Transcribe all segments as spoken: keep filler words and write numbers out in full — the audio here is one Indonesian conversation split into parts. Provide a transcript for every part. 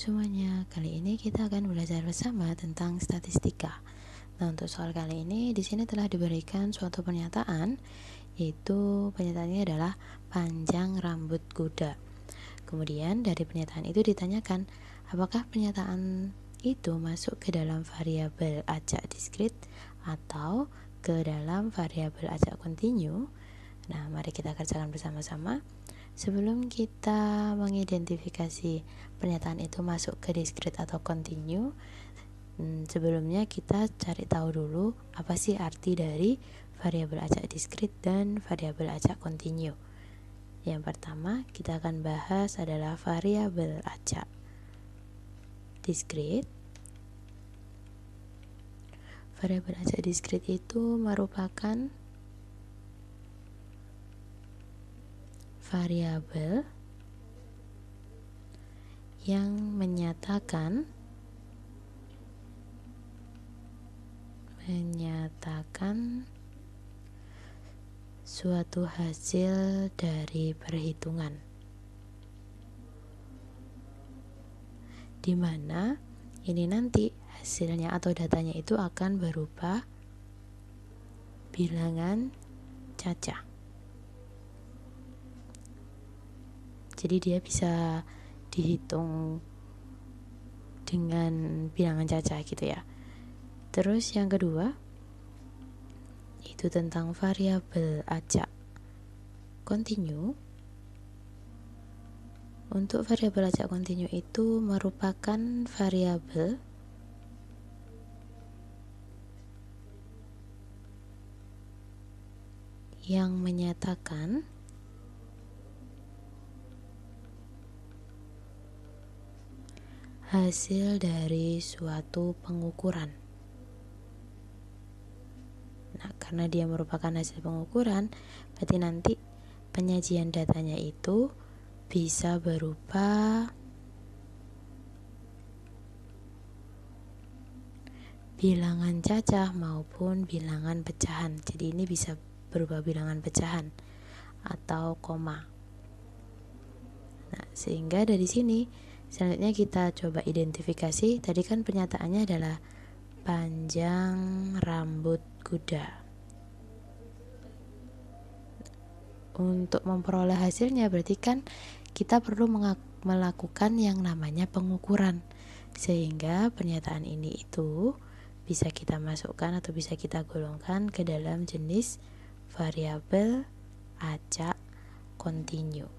semuanya, kali ini kita akan belajar bersama tentang statistika. Nah, untuk soal kali ini di sini telah diberikan suatu pernyataan, yaitu pernyataannya adalah panjang rambut kuda. Kemudian dari pernyataan itu ditanyakan, apakah pernyataan itu masuk ke dalam variabel acak diskrit atau ke dalam variabel acak kontinu? Nah, mari kita kerjakan bersama-sama. Sebelum kita mengidentifikasi pernyataan itu masuk ke diskrit atau kontinu, hmm, sebelumnya kita cari tahu dulu apa sih arti dari variabel acak diskrit dan variabel acak kontinu. Yang pertama kita akan bahas adalah variabel acak diskrit. Variabel acak diskrit itu merupakan variabel yang menyatakan menyatakan suatu hasil dari perhitungan, di mana ini nanti hasilnya atau datanya itu akan berupa bilangan cacah. Jadi dia bisa dihitung dengan bilangan cacah gitu ya. Terus yang kedua itu tentang variabel acak kontinu. Untuk variabel acak kontinu itu merupakan variabel yang menyatakan hasil dari suatu pengukuran. Nah, karena dia merupakan hasil pengukuran, berarti nanti penyajian datanya itu bisa berupa bilangan cacah maupun bilangan pecahan. Jadi ini bisa berupa bilangan pecahan atau koma. Nah, sehingga dari sini selanjutnya kita coba identifikasi. Tadi kan pernyataannya adalah panjang rambut kuda. Untuk memperoleh hasilnya berarti kan kita perlu melakukan yang namanya pengukuran, sehingga pernyataan ini itu bisa kita masukkan atau bisa kita golongkan ke dalam jenis variabel acak kontinu.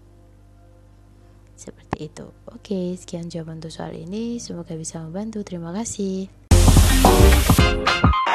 Seperti itu. Oke, sekian jawaban untuk soal ini. Semoga bisa membantu. Terima kasih.